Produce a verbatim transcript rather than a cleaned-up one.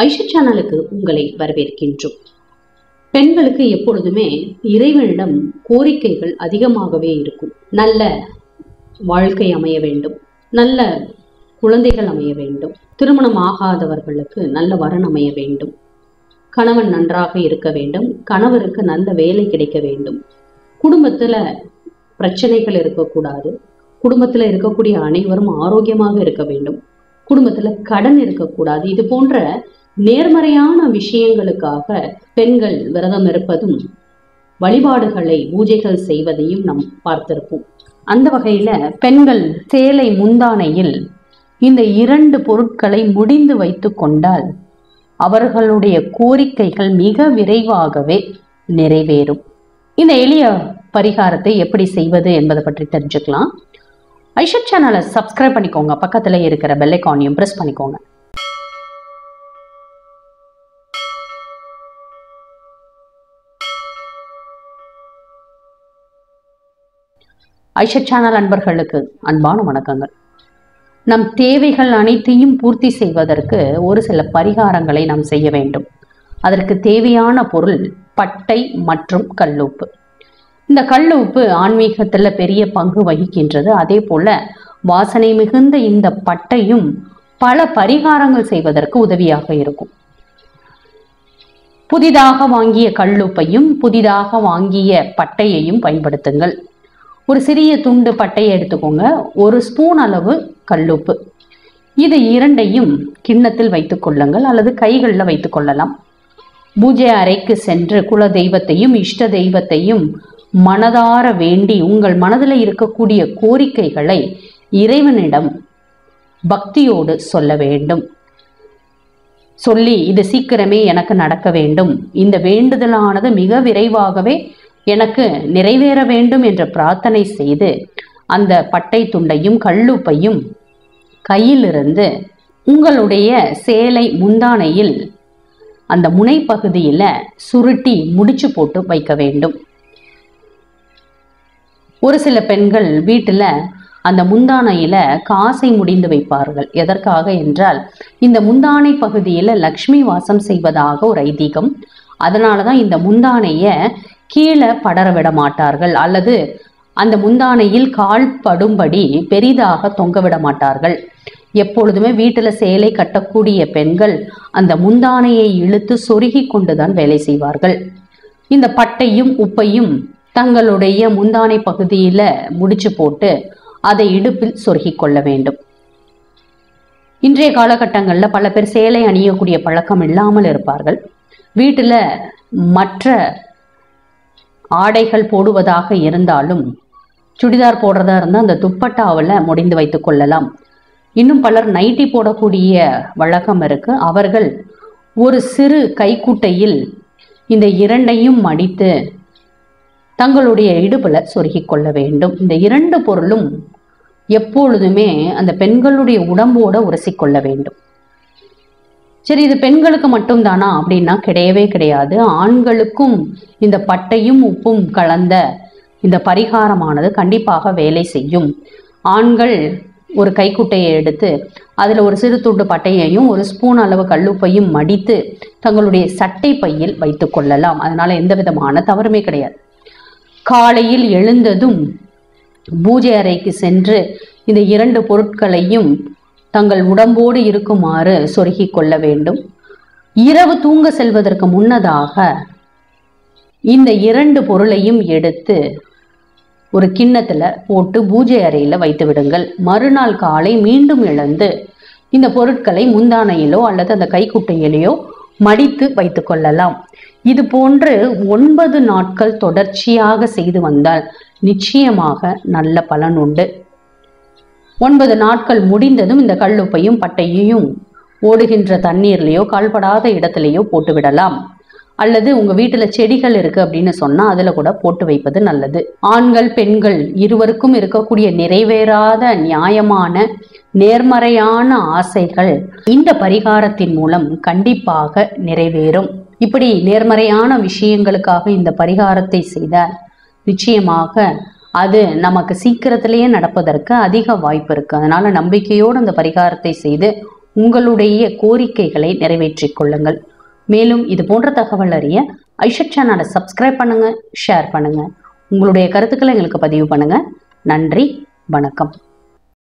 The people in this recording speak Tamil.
ஐஷா சேனலுக்கு உங்களை வரவேற்கின்றோம். பெண்களுக்கு எப்பொழுதுமே இறைவனிடம் கோரிக்கைகள் அதிகமாகவே இருக்கும். நல்ல வாழ்க்கை அமைய வேண்டும், நல்ல குழந்தைகள் அமைய வேண்டும், திருமணம் ஆகாதவர்களுக்கு நல்ல வரன் அமைய வேண்டும், கணவன் நன்றாக இருக்க வேண்டும், கணவருக்கு நல்ல வேலை கிடைக்க வேண்டும், குடும்பத்துல பிரச்சனைகள் இருக்கக்கூடாது, குடும்பத்துல இருக்கக்கூடிய அனைவரும் ஆரோக்கியமாக இருக்க வேண்டும், குடும்பத்துல கடன் இருக்கக்கூடாது. இது போன்ற நேர்மறையான விஷயங்களுக்காக பெண்கள் விரதம் இருப்பதும் வழிபாடுகளை பூஜைகள் செய்வதையும் நாம் பார்த்திருப்போம். அந்த வகையில பெண்கள் சேலை முந்தானையில் இந்த இரண்டு பொருட்களை முடிந்து வைத்து கொண்டால் அவர்களுடைய கோரிக்கைகள் மிக விரைவாகவே நிறைவேறும். இந்த எளிய பரிகாரத்தை எப்படி செய்வது என்பதை பற்றி தெரிஞ்சுக்கலாம். ஐஷா சேனலை சப்ஸ்கிரைப் பண்ணிக்கோங்க, பக்கத்துல இருக்கிற பெல் ஐகானையும் பிரஸ் பண்ணிக்கோங்க. ஐஷா சேனல் அன்பர்களுக்கு அன்பான வணக்கங்கள். நம் தேவைகள் அனைத்தையும் பூர்த்தி செய்வதற்கு ஒரு சில பரிகாரங்களை நாம் செய்ய வேண்டும். அதற்கு தேவையான பொருள் பட்டை மற்றும் கல்லுப்பு. இந்த கல்லுப்பு ஆன்மீகத்துல பெரிய பங்கு வகிக்கின்றது. அதே போல வாசனை மிகுந்த இந்த பட்டையும் பல பரிகாரங்கள் செய்வதற்கு உதவியாக இருக்கும். புதிதாக வாங்கிய கல்லுப்பையும் புதிதாக வாங்கிய பட்டையையும் பயன்படுத்துங்கள். ஒரு சிறிய துண்டு பட்டையை எடுத்துக்கோங்க, ஒரு ஸ்பூன் அளவு கல்லுப்பு, இது இரண்டையும் கிண்ணத்தில் வைத்துக் கொள்ளுங்கள் அல்லது கைகளில் வைத்துக் கொள்ளலாம். பூஜை அறைக்கு சென்று குல தெய்வத்தையும் இஷ்ட தெய்வத்தையும் மனதார வேண்டி உங்கள் மனதில் இருக்கக்கூடிய கோரிக்கைகளை இறைவனிடம் பக்தியோடு சொல்ல வேண்டும். சொல்லி இது சீக்கிரமே எனக்கு நடக்க வேண்டும், இந்த வேண்டுதலானது மிக விரைவாகவே எனக்கு நிறைவேற வேண்டும் என்ற பிரார்த்தனை செய்து அந்த பட்டை துண்டையும் கல்லுப்பையும் கையிலிருந்து உங்களுடைய சேலை முந்தானையில் அந்த முனைப்பகுதியில சுருட்டி முடிச்சு போட்டு வைக்க வேண்டும். ஒரு சில பெண்கள் வீட்டுல அந்த முந்தானையில காசை முடிந்து வைப்பார்கள். எதற்காக என்றால் இந்த முந்தானை பகுதியில லக்ஷ்மி வாசம் செய்வதாக ஒரு ஐதீகம். அதனாலதான் இந்த முந்தானைய கீழே படர விட மாட்டார்கள் அல்லது அந்த முந்தானையில் கால் படும்படி பெரிதாக தொங்க விட மாட்டார்கள். எப்பொழுதுமே வீட்டுல சேலை கட்டக்கூடிய பெண்கள் அந்த முந்தானையை இழுத்து சொருகி கொண்டுதான் வேலை செய்வார்கள். இந்த பட்டையும் உப்பையும் தங்களுடைய முந்தானை பகுதியில முடிச்சு போட்டு அதை இடுப்பில் சொருகி கொள்ள வேண்டும். இன்றைய காலகட்டங்கள்ல பல பேர் சேலை அணியக்கூடிய பழக்கம் இல்லாமல் இருப்பார்கள். வீட்டுல மற்ற ஆடைகள் போடுவதாக இருந்தாலும் சுடிதார் போடுறதா இருந்தால் அந்த துப்பட்டாவில் முடிந்து வைத்துக் கொள்ளலாம். இன்னும் பலர் நைட்டி போடக்கூடிய வழக்கம் இருக்கு. அவர்கள் ஒரு சிறு கைக்குட்டையில் இந்த இரண்டையும் மடித்து தங்களுடைய இடுப்புல சொருகி கொள்ள வேண்டும். இந்த இரண்டு பொருளும் எப்பொழுதுமே அந்த பெண்களுடைய உடம்போட உரசிக்கொள்ள வேண்டும். சரி, இது பெண்களுக்கு மட்டும் தானா அப்படின்னா கிடையவே கிடையாது. ஆண்களுக்கும் இந்த பட்டையும் உப்பும் கலந்த இந்த பரிகாரமானது கண்டிப்பாக வேலை செய்யும். ஆண்கள் ஒரு கைக்குட்டையை எடுத்து அதுல ஒரு சிறு துண்டு பட்டையையும் ஒரு ஸ்பூன் அளவு கல்லுப்பையும் மடித்து தங்களுடைய சட்டை பையில் வைத்துக் கொள்ளலாம். அதனால எந்த விதமான தவறுமே கிடையாது. காலையில் எழுந்ததும் பூஜை அறைக்கு சென்று இந்த இரண்டு பொருட்களையும் தங்கள் உடம்போடு இருக்குமாறு சொருகி கொள்ள வேண்டும். இரவு தூங்க செல்வதற்கு முன்னதாக இந்த இரண்டு பொருளையும் எடுத்து ஒரு கிண்ணத்துல போட்டு பூஜை அறையில வைத்து விடுங்கள். மறுநாள் காலை மீண்டும் எழுந்து இந்த பொருட்களை முந்தானையிலோ அல்லது அந்த கைக்குட்டையிலேயோ மடித்து வைத்து கொள்ளலாம். இது போன்று ஒன்பது நாட்கள் தொடர்ச்சியாக செய்து வந்தால் நிச்சயமாக நல்ல பலன் உண்டு. ஒன்பது நாட்கள் முடிந்ததும் இந்த கல்லுப்பையும் பட்டையையும் ஓடுகின்ற தண்ணீர்லயோ கால்படாத இடத்துலயோ போட்டு விடலாம். அல்லது உங்க வீட்டுல செடிகள் இருக்கு அப்படின்னு சொன்னா அதுல கூட போட்டு வைப்பது நல்லது. ஆண்கள் பெண்கள் இருவருக்கும் இருக்கக்கூடிய நிறைவேறாத நியாயமான நேர்மறையான ஆசைகள் இந்த பரிகாரத்தின் மூலம் கண்டிப்பாக நிறைவேறும். இப்படி நேர்மறையான விஷயங்களுக்காக இந்த பரிகாரத்தை செய்தால் நிச்சயமாக அது நமக்கு சீக்கிரத்திலேயே நடப்பதற்கு அதிக வாய்ப்பு இருக்கு. அதனால நம்பிக்கையோடு அந்த பரிகாரத்தை செய்து உங்களுடைய கோரிக்கைகளை நிறைவேற்றிக் கொள்ளுங்கள். மேலும் இது போன்ற தகவல் அறிய ஐஷத் சேனலை சப்ஸ்கிரைப் பண்ணுங்க, ஷேர் பண்ணுங்க, உங்களுடைய கருத்துக்களை எங்களுக்கு பதிவு பண்ணுங்க. நன்றி, வணக்கம்.